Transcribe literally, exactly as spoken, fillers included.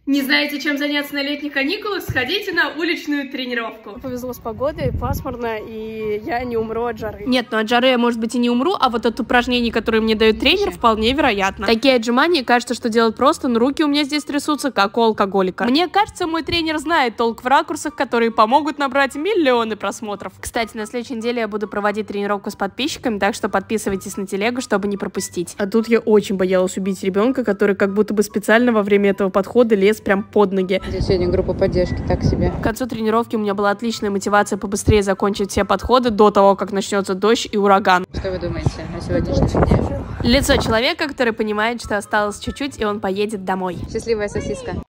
Не знаете, чем заняться на летних каникулах? Сходите на уличную тренировку. Повезло с погодой, пасмурно, и я не умру от жары. Нет, ну от жары я, может быть, и не умру, а вот от упражнений, которые мне дает тренер, вполне вероятно. Такие отжимания, кажется, что делать просто, но руки у меня здесь трясутся, как у алкоголика. Мне кажется, мой тренер знает толк в ракурсах, которые помогут набрать миллионы просмотров. Кстати, на следующей неделе я буду проводить тренировку с подписчиками, так что подписывайтесь на телегу, чтобы не пропустить. А тут я очень боялась убить ребенка, который как будто бы специально во время этого подхода лез прям под ноги. Здесь сегодня группа поддержки, так себе. К концу тренировки у меня была отличная мотивация побыстрее закончить все подходы до того, как начнется дождь и ураган. Что вы думаете о сегодняшнем дне? Лицо человека, который понимает, что осталось чуть-чуть, и он поедет домой. Счастливая сосиска.